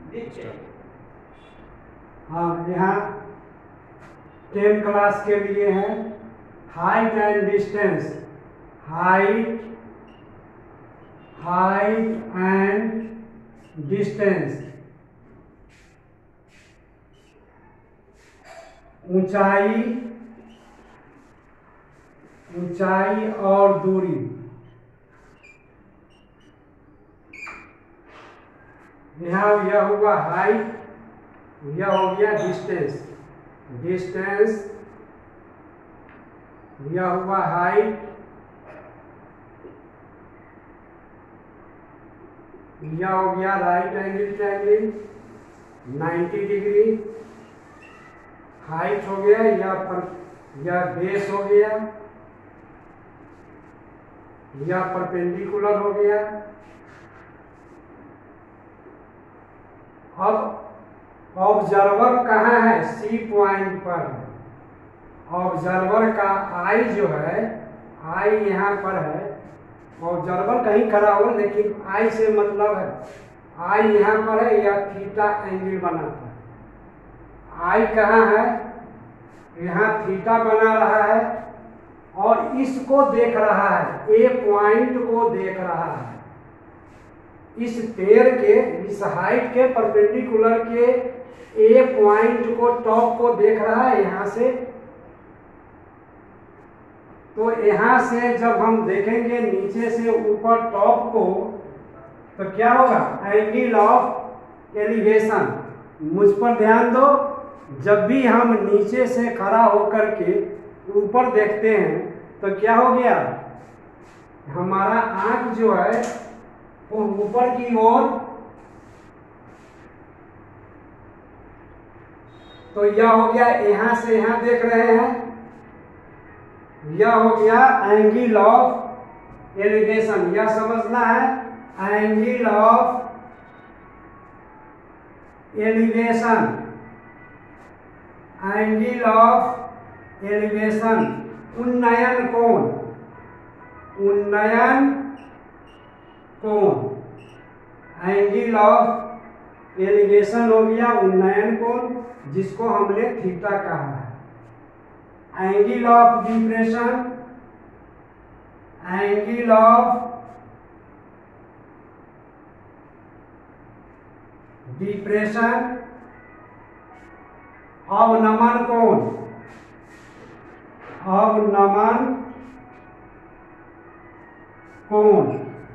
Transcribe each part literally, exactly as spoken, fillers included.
हाँ, यहाँ ten class के लिए है height and distance. Height height and distance, ऊंचाई ऊंचाई और दूरी। यहाँ यह हुआ हाइट, यह हो गया डिस्टेंस। डिस्टेंस, यह हुआ हाइट, यह हो गया right angle triangle ninety degree. Height हो गया, यह पर यह बेस हो गया, यह परपेंडिकुलर हो गया। अब ऑब्जर्वर कहाँ है? सी पॉइंट पर है। ऑब्जर्वर का आई जो है, आई यहाँ पर है। ऑब्जर्वर कहीं खड़ा हो, लेकिन आई से मतलब है आई यहाँ पर है, या थीटा एंगल बनाता है। आई कहाँ है? यहाँ थीटा बना रहा है और इसको देख रहा है, ए पॉइंट को देख रहा है। इस पेड़ के, इस हाइट के परपेंडिकुलर के ए पॉइंट को, टॉप को देख रहा है यहाँ से। तो यहाँ से जब हम देखेंगे नीचे से ऊपर टॉप को, तो क्या होगा? Angle of elevation. मुझ पर ध्यान दो, जब भी हम नीचे से खड़ा होकर के ऊपर देखते हैं तो क्या हो गया? हमारा आंख जो है वो ऊपर की ओर, तो यह हो गया, यहां से यहां देख रहे हैं, यह हो गया एंगल ऑफ एलिवेशन। यह समझना है angle of elevation. Angle of elevation, उन्नयन कोण। उन्नयन कोण, एंगल ऑफ एलिवेशन हो गया उन्नयन कोण, जिसको हमने थीटा कहा है। Angle of depression, angle of depression, अवनमन कोण। अवनमन कोण,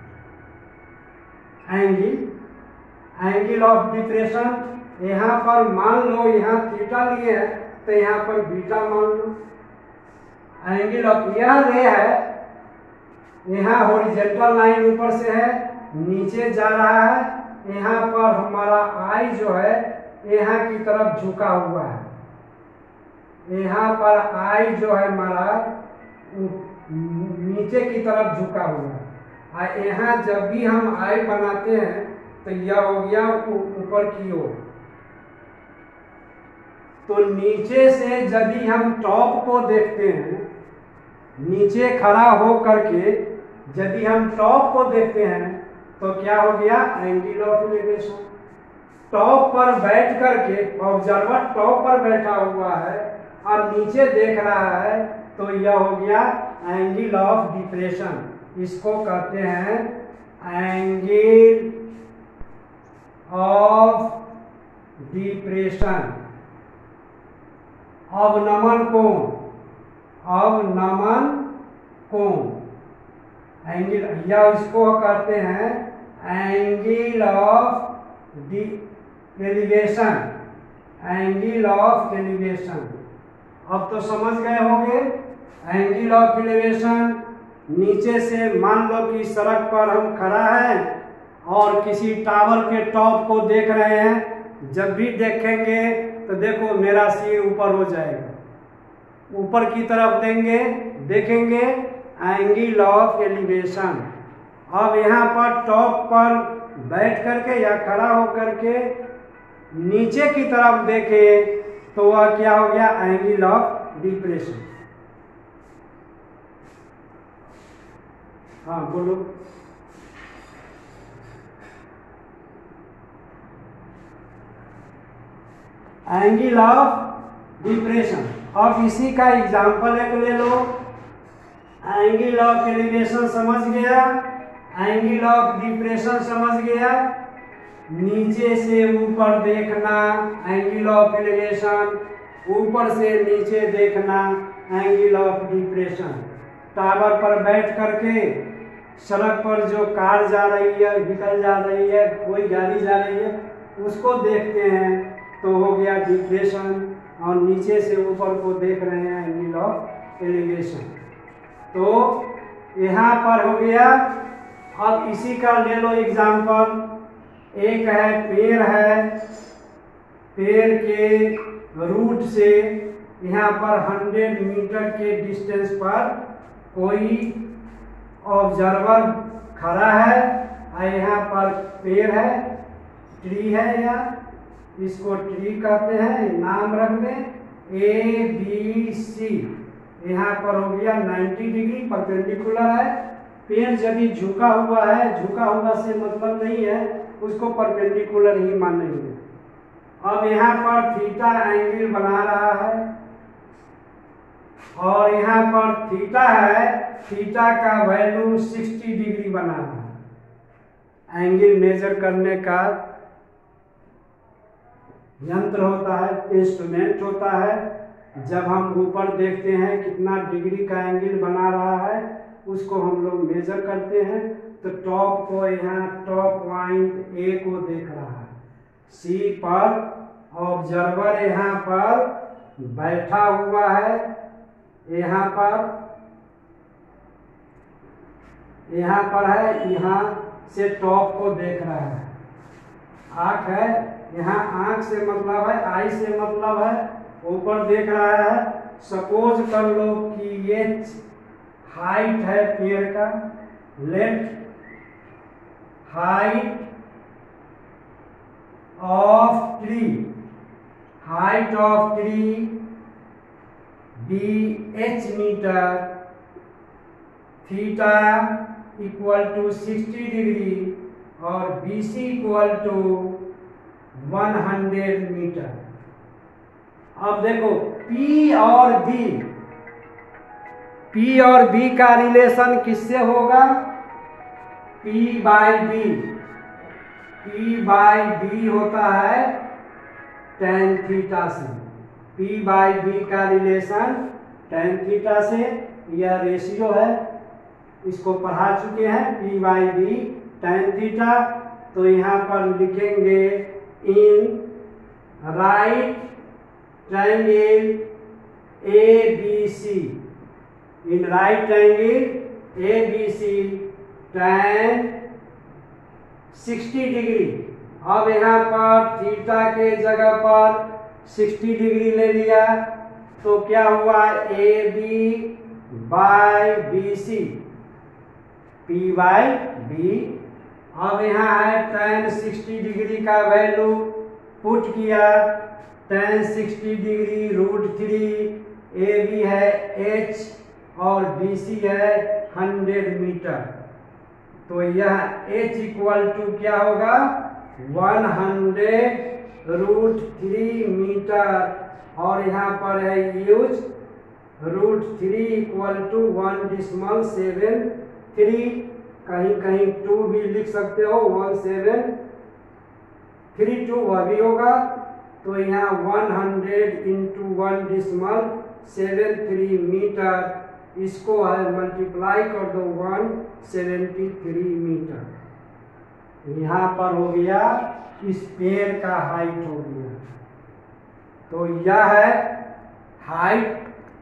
एंगल एंगल ऑफ डिप्रेशन। यहाँ पर मान लो यहाँ थीटा लिए है, तो यहाँ पर बीटा मान लो। एंगल ऑफ, यह रे है, यहाँ हॉरिजॉन्टल लाइन ऊपर से है, नीचे जा रहा है। यहाँ पर हमारा आई जो है यहाँ की तरफ झुका हुआ है। यहाँ पर आई जो है हमारा नीचे की तरफ झुका हुआ है। और यहाँ जब भी हम आई बनाते हैं तो यह हो गया ऊपर की ओर। तो नीचे से यदि हम टॉप को देखते हैं, नीचे खड़ा हो करके यदि हम टॉप को देखते हैं तो क्या हो गया? Angle of elevation. टॉप पर बैठ करके ऑब्जर्वर टॉप पर बैठा हुआ है और नीचे देख रहा है, तो यह हो गया एंगल ऑफ डिप्रेशन। इसको कहते हैं एंगल ऑफ डिप्रेशन। अवनमन कोण, अवनमन कोण, एंगल, या इसको कहते हैं angle of elevation. Angle of elevation, अब तो समझ गए होंगे। एंगल ऑफ एलिवेशन, नीचे से मान लो कि सड़क पर हम खड़ा हैं और किसी टावर के टॉप को देख रहे हैं। जब भी देखेंगे तो देखो मेरा सिर ऊपर हो जाएगा, ऊपर की तरफ देंगे, देखेंगे, एंगल ऑफ एलिवेशन। अब यहाँ पर टॉप पर बैठ करके या खड़ा होकर के नीचे की तरफ देखें तो वह क्या हो गया? Angle of depression. हाँ बोलो। Angle of depression. अब इसी का एग्जाम्पल एक ले लो। एंगल ऑफ एलिवेशन समझ गया, एंगल ऑफ डिप्रेशन समझ गया। नीचे से ऊपर देखना एंगल ऑफ एलिवेशन, ऊपर से नीचे देखना एंगल ऑफ डिप्रेशन। टावर पर बैठ करके सड़क पर जो कार जा रही है, व्हीकल जा रही है, कोई गाड़ी जा रही है, उसको देखते हैं तो हो गया डिप्रेशन, और नीचे से ऊपर को देख रहे हैं एंगल ऑफ एलिवेशन। तो यहाँ पर हो गया। अब इसी का ले लो एग्जाम्पल। एक है पेड़ है, पेड़ के रूट से यहाँ पर हंड्रेड मीटर के डिस्टेंस पर कोई ऑब्जर्वर खड़ा है, और यहाँ पर पेड़ है, ट्री है, या इसको ट्री कहते हैं, नाम रख दें ए बी सी। यहाँ पर हो गया नब्बे डिग्री परपेंडिकुलर है। पेड़ जब भी झुका हुआ है, झुका हुआ से मतलब नहीं है, उसको परपेंडिकुलर ही मानेंगे। अब यहाँ पर थीटा एंगल बना रहा है, और यहाँ पर थीटा है, थीटा का वैल्यू साठ डिग्री बना है। एंगल मेजर करने का यंत्र होता है, इंस्ट्रूमेंट होता है। जब हम ऊपर देखते हैं कितना डिग्री का एंगल बना रहा है, उसको हम लोग मेजर करते हैं। तो टॉप को यहाँ टॉप पॉइंट ए को देख रहा है, सी पर ऑब्जर्वर यहाँ पर बैठा हुआ है, यहाँ पर यहाँ पर है, यहाँ से टॉप को देख रहा है। आँख है, यहाँ आँख से मतलब है, आई से मतलब है, ऊपर देख रहा है। सपोज कर लो कि ये हाइट है पेड़ का, let height of tree, height of tree B H metre, theta equal to sixty degree, और B C equal to one hundred metre. अब देखो P और B, P और B का रिलेशन किससे होगा? P by B. P by B होता है टेन थीटा से। P बाई बी का रिलेशन टेन थीटा से, यह रेशियो है, इसको पढ़ा चुके हैं। P by B tan theta. तो यहाँ पर लिखेंगे in right triangle A B C, in right triangle A B C tan sixty degree. अब यहाँ पर थीटा के जगह पर साठ डिग्री ले लिया, तो क्या हुआ? A B by B C, P by B. अब यहाँ है tan सिक्सटी डिग्री का वैल्यू पुट किया, tan sixty degree root three, A B है h और बी सी है हंड्रेड मीटर। तो यह h इक्वल टू क्या होगा? One hundred root three meter, और यहाँ पर है use root three equal to one decimal seven three, कहीं कहीं टू भी लिख सकते हो, वन सेवन थ्री टू वह भी होगा। तो यहाँ one hundred into one decimal seven three meter, इसको है मल्टीप्लाई कर दो वन सेवेंटी थ्री मीटर। यहाँ पर हो गया इस पेड़ का हाइट हो गया। तो यह है हाइट।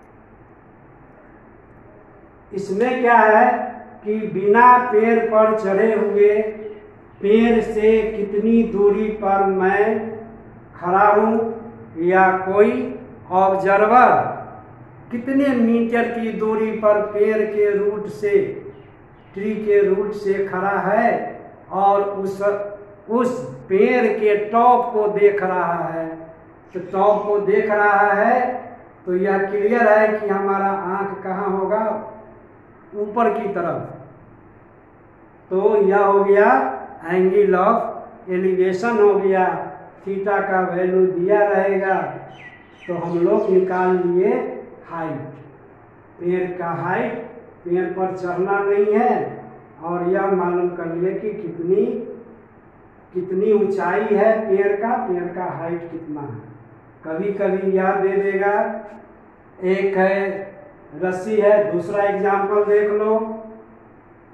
इसमें क्या है कि बिना पेड़ पर चढ़े हुए पेड़ से कितनी दूरी पर मैं खड़ा हूँ, या कोई ऑब्जर्वर कितने मीटर की दूरी पर पेड़ के रूट से, ट्री के रूट से खड़ा है, और उस उस पेड़ के टॉप को देख रहा है। तो टॉप को देख रहा है तो यह क्लियर है कि हमारा आंख कहाँ होगा? ऊपर की तरफ। तो यह हो गया एंगल ऑफ एलिवेशन हो गया। थीटा का वैल्यू दिया रहेगा तो हम लोग निकाल लिए हाइट। पेड़ का हाइट, पेड़ पर चढ़ना नहीं है, और यह मालूम कर लिए कि कितनी कितनी ऊंचाई है पेड़ का, पेड़ का हाइट कितना है। कभी कभी यह दे देगा, एक है रस्सी है, दूसरा एग्जाम्पल देख लो,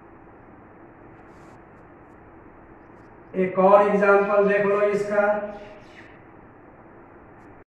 एक और एग्जाम्पल देख लो इसका।